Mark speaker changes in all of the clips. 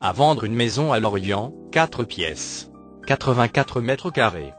Speaker 1: À vendre une maison à Lorient, 4 pièces. 84 mètres carrés.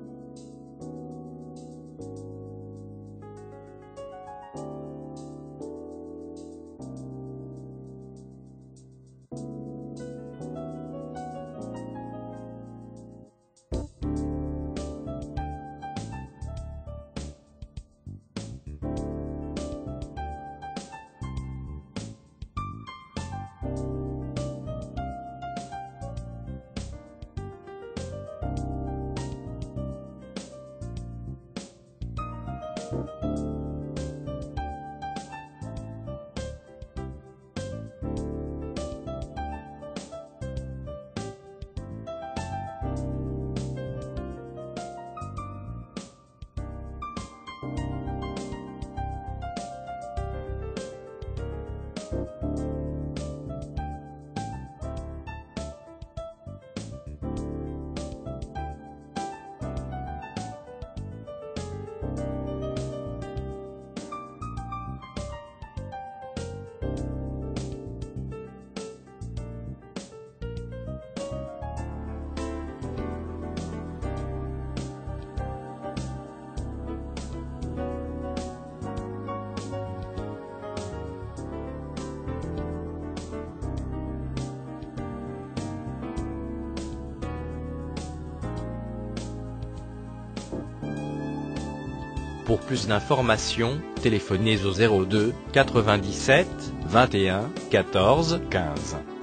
Speaker 1: Pour plus d'informations, téléphonez au 02 97 21 14 15.